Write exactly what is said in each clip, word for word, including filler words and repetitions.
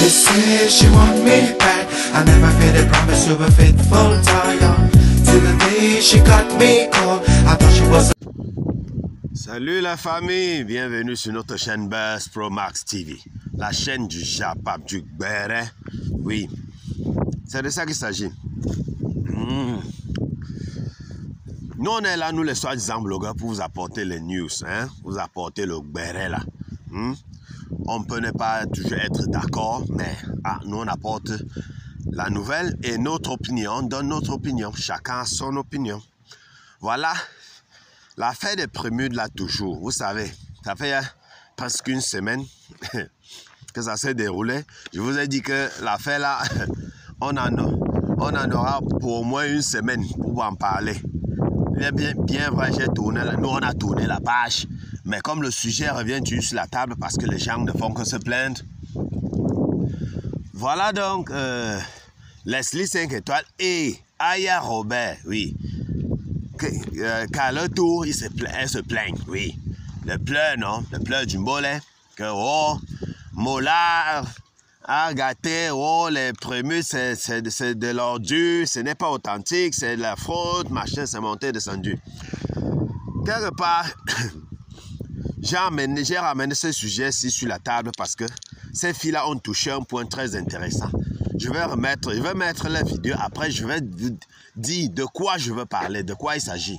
say she want me back. I never could have promised you a faithful time. Till the day she got me cold, I thought she was. Salut la famille, bienvenue sur notre chaîne Buzz Pro Max T V, la chaîne du Japap, du Béret. Oui, c'est de ça qu'il s'agit. Mmh. Nous on est là, nous les soi-disant blogueurs, pour vous apporter les news, hein, vous apporter le Béret là. Mmh. On peut ne pas toujours être d'accord, mais ah, nous on apporte la nouvelle et notre opinion, on donne notre opinion, chacun a son opinion. Voilà. L'affaire des prémudes là toujours, vous savez, ça fait presque une semaine que ça s'est déroulé. Je vous ai dit que l'affaire là, on en, on en aura pour au moins une semaine pour en parler. Il est bien, bien vrai, j'ai tourné, nous on a tourné la page, mais comme le sujet revient toujours sur la table parce que les gens ne font que se plaindre. Voilà donc euh, Leslie cinq étoiles et Aya Robert, oui. Euh, qu'à leur tour, ils se, elle se plaignent, oui. Le pleur, non? Le pleur du mollet. Que, oh, Mollard a gâté, oh, les prémus, c'est de l'ordure, ce n'est pas authentique, c'est de la fraude, machin, c'est monté, descendu. Quelque part, j'ai ramené, ramené ce sujet-ci sur la table parce que ces filles-là ont touché un point très intéressant. Je vais remettre, je vais mettre la vidéo, après je vais vous dire de quoi je veux parler, de quoi il s'agit.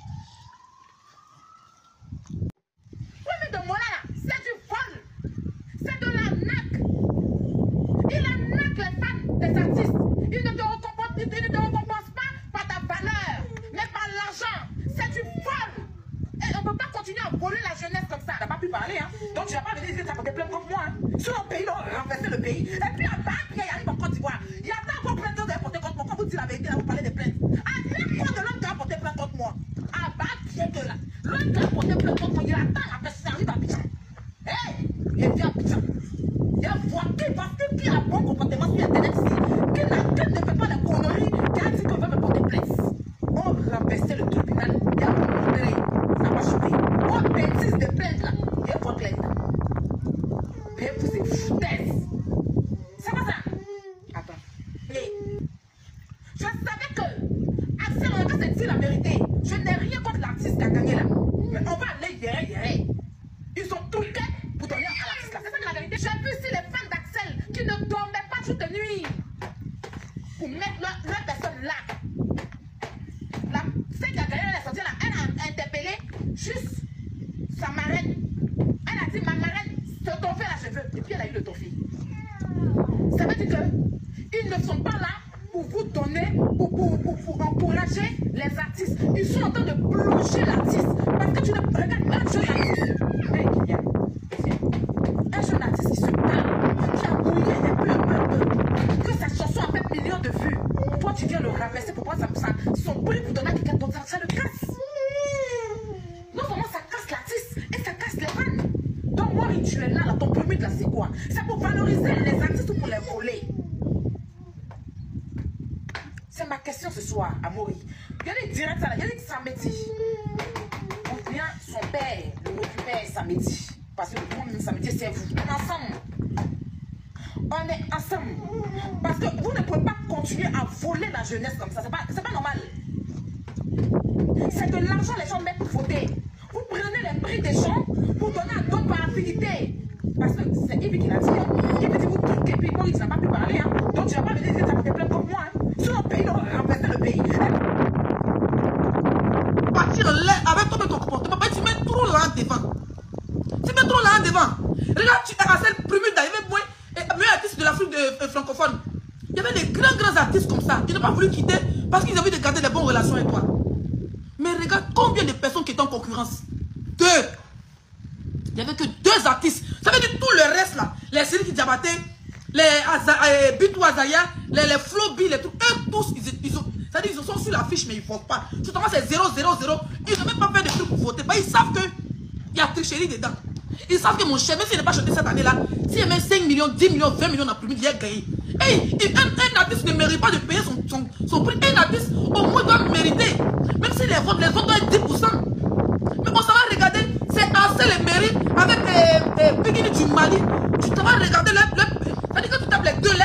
Oui, mais de moi là, c'est du vol. C'est de l'arnaque. Il arnaque les fans des artistes. Il ne te récompense, il ne te récompense pas par ta valeur, mais par l'argent. C'est du vol. Et on ne peut pas continuer à voler la jeunesse comme ça. Tu n'as pas pu parler, hein. Donc tu n'as pas venu dire que tu as porté plainte contre moi. Hein. Sur un pays, on a renversé le pays. Et puis à bas, il arrive en Côte d'Ivoire. Il y a tant de plaintes que vous avez porté contre moi. Quand vous dites la vérité, là, vous parlez des plaintes. À chaque fois de l'homme qui a porté plainte contre moi. À bas, qui est que là. L'homme qui a porté plainte contre moi, il attend après ça arrive à Abidjan. Hé, il vient à Abidjan. Il a voité parce que qui a bon comportement sur Internet ici. Qui ne fait pas de conneries, qui a dit qu'on va me porter plainte. On renversait le tribunal. Il a montré. Ça va choper. On bêtise de plainte là. Il y a votre plainte. Mais vous êtes foutaises. C'est pas ça. Attends. Et je savais que Axel, on va se dire la vérité. Je n'ai rien contre l'artiste qui a gagné là. Mais on va aller hier, hier. Ils ont tout fait pour donner à l'artiste là. C'est ça que la vérité. J'ai vu ici les fans d'Axel qui ne dormaient pas toute nuit pour mettre leur, leur personne là. La, celle qui a gagné la sortie là, elle a interpellé juste sa marraine. Elle a dit ma marraine, c'est ton fait là je veux. Et puis elle a eu le toffé. Ça veut dire que ils ne sont pas là pour vous donner, pour, pour, pour, pour encourager les artistes. Ils sont en train de plonger l'artiste. Parce que tu ne regardes un jeune artiste. Hey, Kylian, un jeune artiste qui se parle, qui a mouillé un peu, un peu, un peu. Que sa chanson a fait millions de vues. Toi tu viens le ramasser pour prendre ça, son prix pour donner à quelqu'un d'autre. Ça le casse. Non seulement ça casse l'artiste et ça casse les fans. Donc moi tu es là, là ton premier là c'est quoi? C'est pour valoriser les artistes ou pour les voler? C'est ma question ce soir, Amaury. Il y a des directs ça là, il y a des samedi. On vient son père, le récupère samedi. Parce que le monde samedi c'est vous. On est ensemble. On est ensemble. Parce que vous ne pouvez pas continuer à voler la jeunesse comme ça. C'est pas, c'est pas normal. C'est de l'argent les gens mettent pour voter. Vous prenez les prix des gens pour donner à d'autres par affinité. Parce que c'est Yves qui l'a dit. Hein. Yves dit vous truquez, puis Maurice n'a pas pu parler. Hein. Donc tu n'as pas venir dire que tu as fait plein comme moi. Hein. Sur un pays, on va renverser le pays. Partir là avec ton comportement, tu mets trop là devant. Tu mets trop là devant. Regarde, tu es à cette première d'arriver, moi, et meilleur artiste de l'Afrique euh, francophone. Il y avait des grands, grands artistes comme ça. Ils n'ont pas voulu quitter parce qu'ils avaient de garder des bonnes relations avec toi. Mais regarde combien de personnes qui étaient en concurrence. Deux. Il n'y avait que deux artistes. Ça veut dire tout le reste là. Les séries qui Diabaté, les euh, Bitou Azaya, les, les Flo B, les trucs. Eux tous, ils, ils, ont, ça veut dire, ils sont sur l'affiche mais ils ne votent pas. Surtout c'est zéro zéro zéro. Ils n'ont même pas fait de trucs pour voter. Bah, ils savent qu'il y a tricherie dedans. Ils savent que mon cher, même s'il n'a pas chanté cette année-là, s'il met cinq millions, dix millions, vingt millions dans le premier, il a gagné. Hey, un, un artiste ne mérite pas de payer son, son, son prix. Un artiste, au moins, doit mériter. Même si les votes, les votes doivent être dix pour cent. Mais on s'en va regarder, c'est assez les mérites avec les, les Bigini du Mali. Tu t'en vas regarder, le, le, ça dit que tu tapes les deux lettres.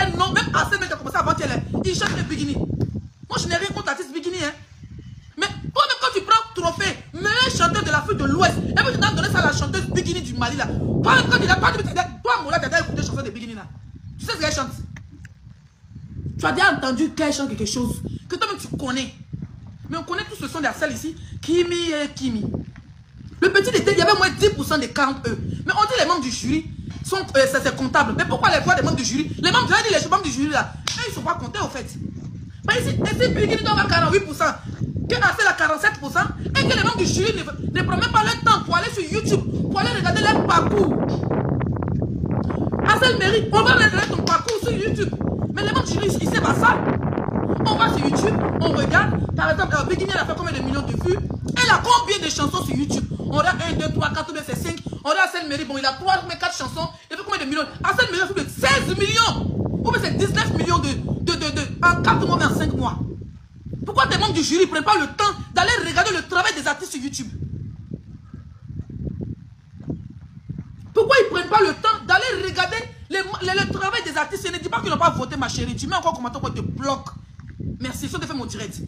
t-shirt et bikini. Moi, je n'ai rien contre l'artiste bikini, hein. Mais toi-même, quand tu prends trophée, meilleur chanteur de l'Afrique de l'Ouest, et puis tu t'as donné ça à la chanteuse bikini du Mali, là. Toi-même, quand il a pas dit, toi, Mola, tu as écouté chanson de bikini, là. Tu sais ce qu'elle chante? Tu as déjà entendu qu'elle chante quelque chose que toi-même tu connais. Mais on connaît tous ce son d'Arsèle ici. Kimi et Kimi. Le petit était, il y avait moins dix pour cent des quarante E. Mais on dit les membres du jury sont euh, c'est comptable. Mais pourquoi les voix des membres du jury? Les membres, dit les membres du jury là, ils ne sont pas comptés au fait. Mais ici, ici Bikini doit avoir quarante-huit pour cent, que Arsèle a quarante-sept pour cent, et que les membres du jury ne, ne prennent même pas leur temps pour aller sur YouTube, pour aller regarder leur parcours. Arsèle mérite, on va regarder ton parcours sur YouTube. Mais les membres du jury, ils ne savent pas ça. On va sur YouTube, on regarde. Par exemple, euh, Bikini, elle a fait combien de millions de vues? Elle a combien de chansons sur YouTube? On a un, deux, trois, quatre, c'est cinq. On a Arsèle Mairie, bon, il a trois, mais quatre chansons. Il fait combien de millions? Arsèle Mairie a fait plus de seize millions. Ou bien c'est dix-neuf millions de, de, de, de, en quatre mois, mais en cinq mois. Pourquoi tes membres du jury ne prennent pas le temps d'aller regarder le travail des artistes sur YouTube? Pourquoi ils ne prennent pas le temps d'aller regarder le, le, le travail des artistes? Je ne dis pas qu'ils n'ont pas voté, ma chérie. Tu mets encore commentaire pour te bloque. Merci, ça te fait mon direct.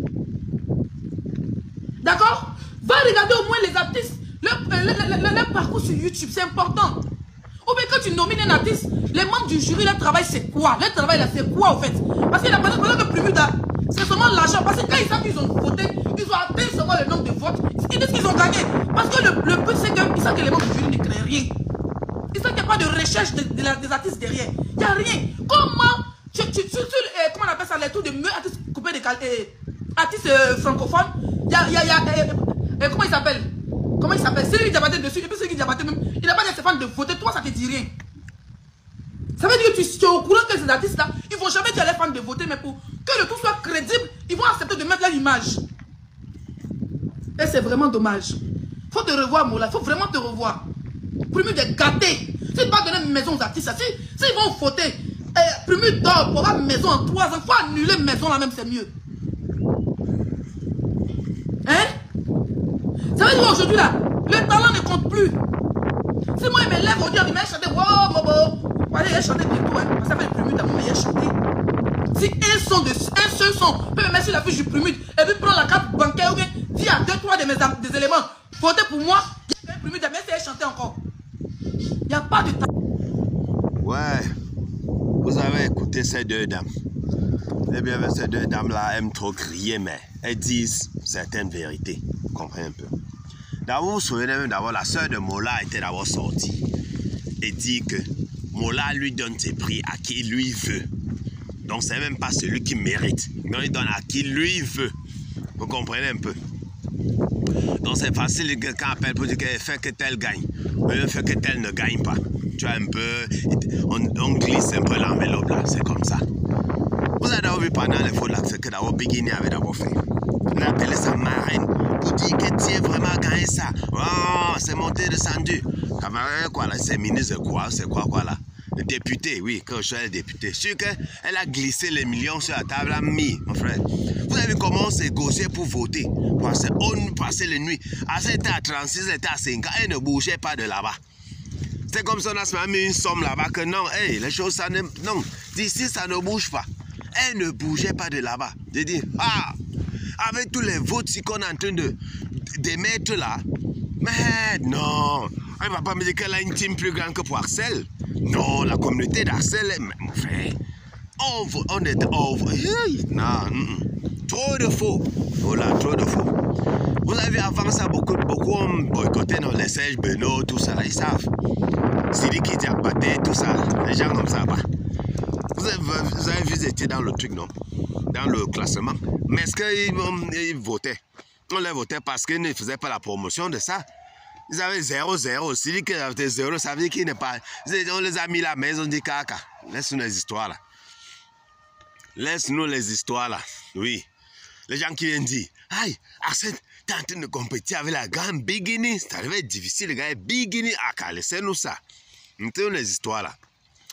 D'accord? Va regarder au moins les artistes, leur, leur, leur, leur parcours sur YouTube, c'est important. Ou bien quand tu nomines un artiste, les membres du jury, leur travail c'est quoi? Leur travail là c'est quoi au fait? Parce qu'il y a pas de plus vite, c'est seulement l'argent. Parce que quand ils savent qu'ils ont voté, ils ont atteint seulement le nombre de votes, ils disent qu'ils ont gagné. Parce que le, le but c'est qu'ils savent que les membres du jury ne créent rien. Ils savent qu'il n'y a pas de recherche de, de la, des artistes derrière. Il n'y a rien. Comment tu, tu, tu, tu euh, comment on appelle ça, les trucs de mieux artistes coupés de qualité, euh, artistes euh, francophones? Il y a, il y a, il y a euh, euh, comment il s'appelle? Comment il s'appelle? C'est lui qui Diabaté dessus, et puis c'est lui qui Diabaté même. Il n'a pas des fans de voter, toi ça te dit rien. Ça veut dire que tu, tu es au courant que ces artistes-là, ils ne vont jamais dire à les fans de voter, mais pour que le tout soit crédible, ils vont accepter de mettre leur image. Et c'est vraiment dommage. Il faut te revoir, Mola, il faut vraiment te revoir. Premier de gâter. Si tu ne pas donner une maison aux artistes, si, si ils vont voter, eh, premier d'or pour avoir une maison en trois ans, il faut annuler une maison là même, c'est mieux. Hein? Ça veut dire qu'aujourd'hui là, le talent ne compte plus. Si moi il me lève aujourd'hui, il m'a chanté, wow, bobo. Vous allez chanter bientôt, hein. Parce que ça fait le premier d'amour, il m'a chanté. Si un son de un seul son peut me mettre sur la fiche du premier et puis prendre la carte bancaire ou bien dire à deux, trois de mes des éléments, votez pour moi, il y a un premier d'amour, c'est chanter encore. Il n'y a pas de talent. Ouais, vous avez écouté ces deux dames. Eh bien, ces deux dames-là aiment trop crier, mais elles disent certaines vérités. Vous comprenez un peu. D'abord, vous vous souvenez même d'abord, la sœur de Mola était d'abord sortie et dit que Mola lui donne ses prix à qui lui veut. Donc, c'est même pas celui qui mérite. Donc, il donne à qui lui veut. Vous comprenez un peu. Donc, c'est facile que quelqu'un appelle pour dire qu'il fait que tel gagne. Mais il fait que tel ne gagne pas. Tu vois un peu, on, on glisse un peu l'enveloppe là, c'est comme ça. Vous avez d'abord vu pendant les fautes là, c'est que d'abord Bikini avait d'abord fait. On a appelé ça marraine pour dire que tu as vraiment gagné ça. Oh, c'est monté, descendu. Camarade, quoi là, c'est ministre de quoi, c'est quoi, quoi là. Le député, oui, quand je suis le député. Sûr qu'elle a glissé les millions sur la table, a mis, mon frère. Vous avez vu comment on s'est gauché pour voter. Parce qu'on passait les nuits. À c'était à trente-six, elle était à cinq ans, elle ne bougeait pas de là-bas. C'est comme si on a mis une somme là-bas que non, hey, les choses, ça ne... Non, d'ici, ça ne bouge pas. Elle ne bougeait pas de là-bas. J'ai dit, ah, avec tous les votes qu'on est en train de, de mettre là, mais non, elle ne va pas me dire qu'elle a une team plus grande que pour Arsèle. Non, la communauté d'Arsèle, mon frère, on, on est... On, non, mm, trop de faux. Voilà, trop de faux. Vous avez vu avant ça, beaucoup, beaucoup ont boycotté dans les Serge Benoît, tout ça, là, ils savent. Sidiki Diabaté, tout ça, les gens comme ça, bah. Vous avez, vous avez vu, ils étaient dans le truc, non? Dans le classement. Mais est-ce qu'ils ils votaient? On les votait parce qu'ils ne faisaient pas la promotion de ça. Ils avaient zéro zéro. Si ils avaient zéro, ça veut dire qu'ils n'est pas... On les a mis là, mais ils ont dit caca. Laisse-nous les histoires là. Laisse-nous les histoires là. Oui. Les gens qui viennent dire, aïe, Arsène, t'es en train de compétir avec la grande Bikini. Ça devait être difficile, les gars. Bikini, ah, laissez-nous ça. Mettez-nous les histoires là.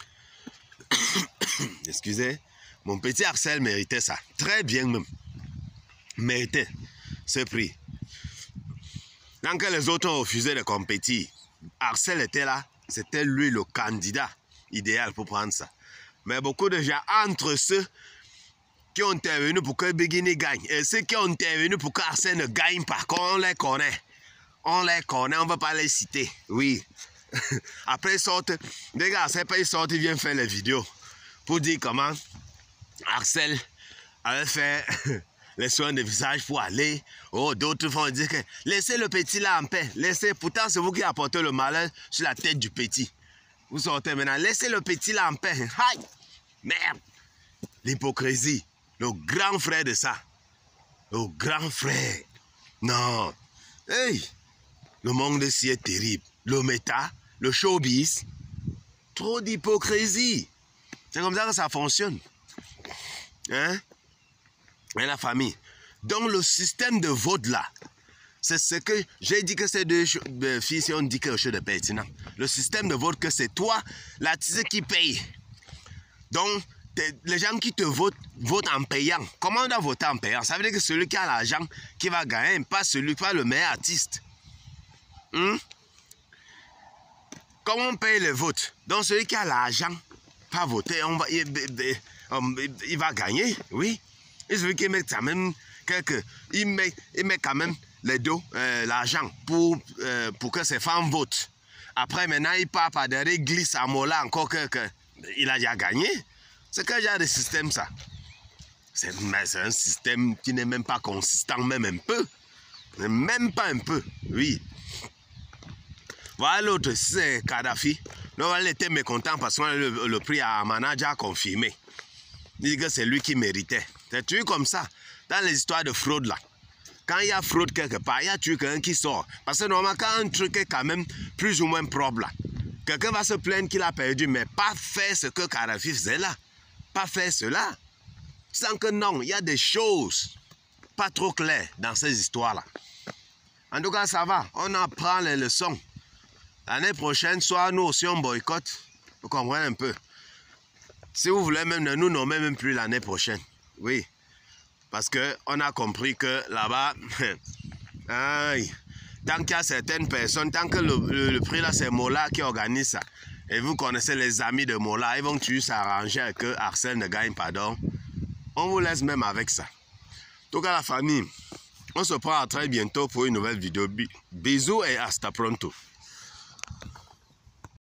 Excusez, mon petit Arsèle méritait ça. Très bien même. Méritait ce prix. Quand les autres ont refusé de compétir, Arsèle était là. C'était lui le candidat idéal pour prendre ça. Mais beaucoup de gens, entre ceux qui ont intervenu pour que Begini gagne. Et ceux qui ont intervenu pour qu'Arsène ne gagne pas, qu'on les connaît. On les connaît, on ne va pas les citer. Oui. Après, ils sortent. Les gars, c'est pas ils sortent, ils viennent faire les vidéos. Pour dire comment Axel avait fait les soins de visage pour aller. Oh, d'autres vont dire que laissez le petit là en paix. Laissez, pourtant, c'est vous qui apportez le malheur sur la tête du petit. Vous sortez maintenant, laissez le petit là en paix. Aïe! Merde! L'hypocrisie. Le grand frère de ça. Le grand frère. Non. Hey! Le monde ici est terrible. Le méta, le showbiz. Trop d'hypocrisie. C'est comme ça que ça fonctionne. Hein? Et la famille. Donc le système de vote là, c'est ce que j'ai dit que ces deux filles, si on dit quelque chose de pertinent. Le système de vote que c'est toi, l'artiste qui paye. Donc, les gens qui te votent, votent en payant. Comment on doit voter en payant? Ça veut dire que celui qui a l'argent qui va gagner, pas celui qui va le meilleur artiste. Hum? Comment on paye les votes? Donc celui qui a l'argent va voter, on va, il, il, il va gagner, oui. Et celui qui met quand même quelques, il met, il met quand même les dos, euh, l'argent pour, euh, pour que ses femmes votent. Après maintenant il part par derrière, il glisse à Mola encore que, que il a déjà gagné. C'est quel genre de système ça? C'est un système qui n'est même pas consistant, même un peu. Même pas un peu, oui. Voilà l'autre, c'est Kadhafi. Donc, elle était mécontent parce que le, le prix à manager a confirmé. Il dit que c'est lui qui méritait. C'est toujours comme ça. Dans les histoires de fraude là. Quand il y a fraude quelque part, il y a toujours quelqu'un qui sort. Parce que normalement, quand un truc est quand même plus ou moins propre là, quelqu'un va se plaindre qu'il a perdu, mais pas faire ce que Kadhafi faisait là. Pas faire cela. Sans que non, il y a des choses pas trop claires dans ces histoires là. En tout cas, ça va. On apprend les leçons. L'année prochaine, soit nous aussi on boycotte. Vous comprenez un peu. Si vous voulez même, ne nous nommer même plus l'année prochaine. Oui. Parce qu'on a compris que là-bas, tant qu'il y a certaines personnes, tant que le, le, le prix là, c'est Mola qui organise ça. Et vous connaissez les amis de Mola, ils vont toujours s'arranger à que Arsène ne gagne pas. Donc, on vous laisse même avec ça. En tout cas, la famille, on se prend à très bientôt pour une nouvelle vidéo. Bisous et hasta pronto.